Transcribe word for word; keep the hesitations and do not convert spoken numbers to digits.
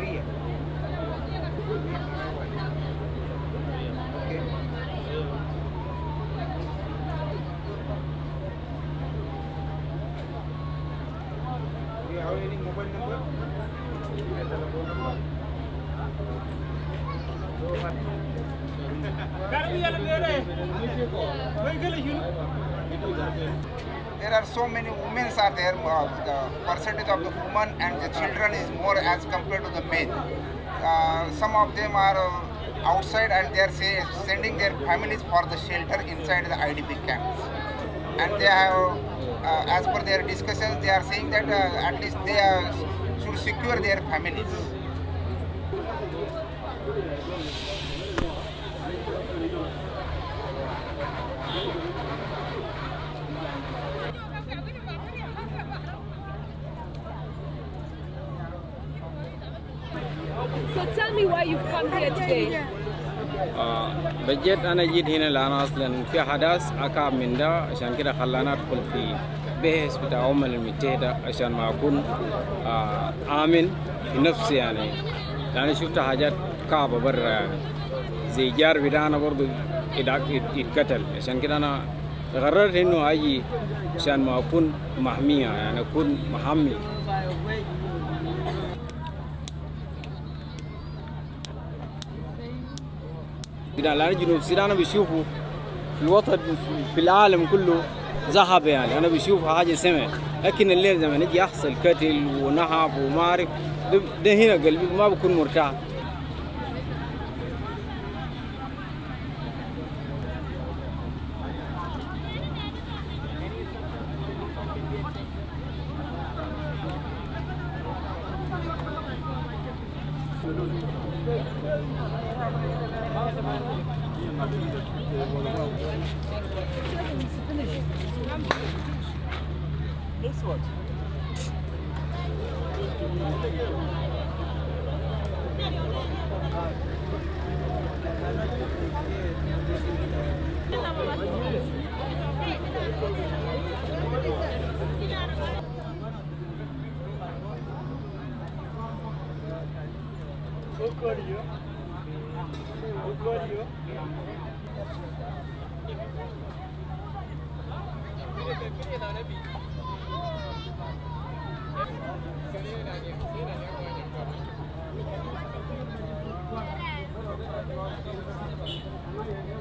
फ्री है। Okay you have any mobile number? There are so many women are there. Uh, the percentage of the women and the children is more as compared to the men. Uh, some of them are uh, outside and they are say, sending their families for the shelter inside the I D P camps. And they have, uh, as per their discussions, they are saying that uh, at least they uh, should secure their families. So tell me why you've come here today. بجد أنا جيت هنا لأن أصلا في حدث أكاب من ده عشان كده خلانا أدخل في بحث بتاع الأمم المتحدة عشان ما أكون آمن في نفسي يعني، لأن شفت حاجات كعبة برا يعني زي جار بتاعنا برضو يتقتل، عشان كده أنا قررت إنه أجي عشان ما أكون محمية يعني أكون محمي. لأن جنوب السودان بيشوفوا في وطن في العالم كله ذهب يعني، أنا بشوف حاجة سمع، لكن الليل زمان يجي يحصل قتل ونهب وما أعرف، ده هنا قلبي ما بكون مرتاح. This one. Look at you. Look at you. Thank you.